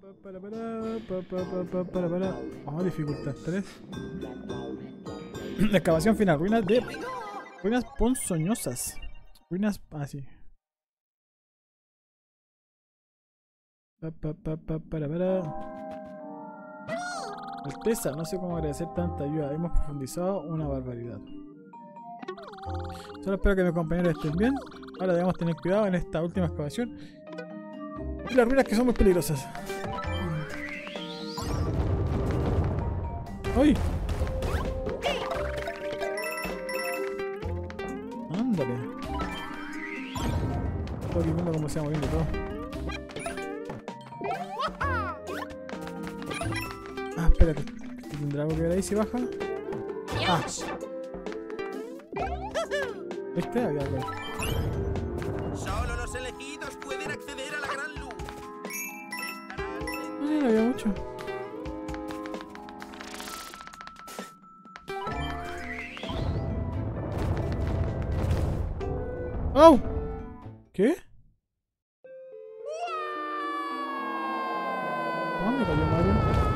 Oh, dificultad 3. La excavación final. Ruinas ponzoñosas. Ruinas... Ah, sí. Alteza, no sé cómo agradecer tanta ayuda. Hemos profundizado una barbaridad. Solo espero que mis compañeros estén bien. Ahora debemos tener cuidado en esta última excavación. Y las ruinas que son muy peligrosas. ¡Uy! Ándale. Estoy viendo cómo se va moviendo todo. Ah, espérate. ¿Tendrá algo que ver ahí si baja? Ah. ¿Viste? Había algo ahí. Solo los elegidos pueden acceder a la gran luz. No había mucho. ¡Oh! ¿Qué? ¿Dónde cayó Mario?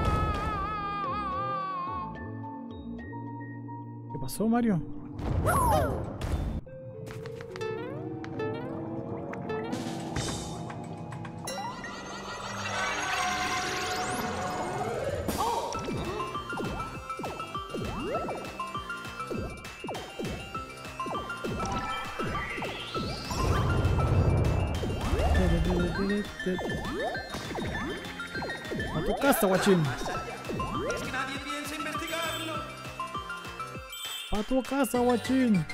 ¿Qué pasó, Mario? A tu casa, guachín. Es que nadie piensa investigarlo. A tu casa, guachín.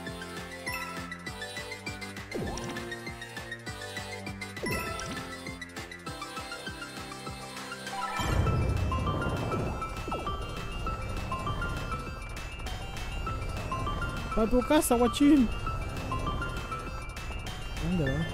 A tu casa, guachín. ¿Dónde va?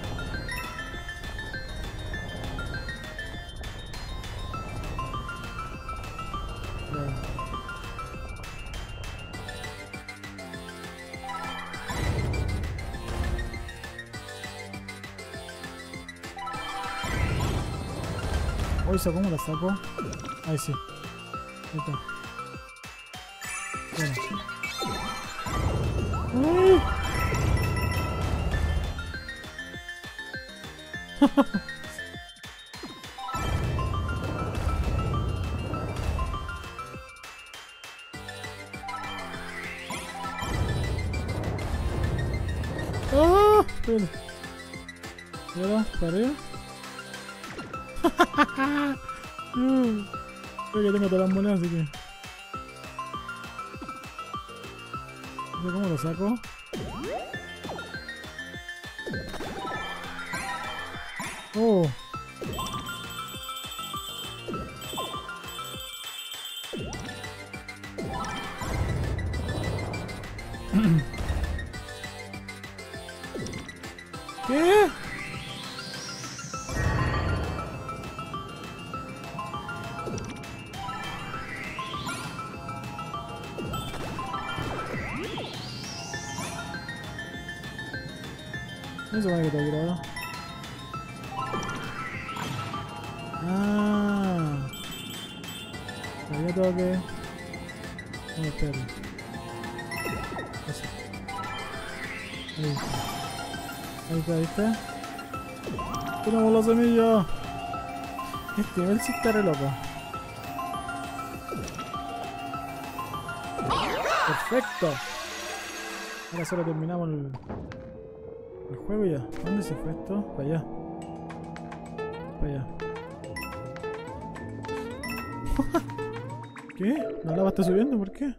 Hoy ¿cómo la saco? Ahí sí. Ahí está. Bueno. ¡Ah! Espera. Espera, para arriba. Creo que tengo todas las monedas, así que... No sé cómo lo saco. Oh. ¿Qué? No se va a quitar grado. Ah. Todavía tengo que... No, espérate. Eso. Ahí está. Ahí está, ahí está. Tenemos la semilla. Este nivel sí está re loco. Perfecto. Ahora solo terminamos el juego ya. ¿Dónde se fue esto? Para allá. Para allá. ¿Qué? ¿La lava está subiendo? ¿Por qué?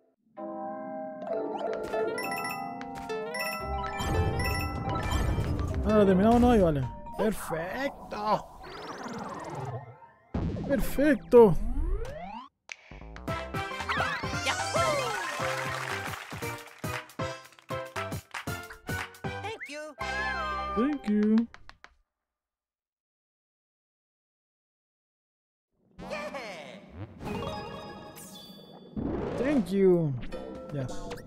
Ahora terminamos, ¿no? Y vale. ¡Perfecto! ¡Perfecto! Thank you. Thank you. Ya.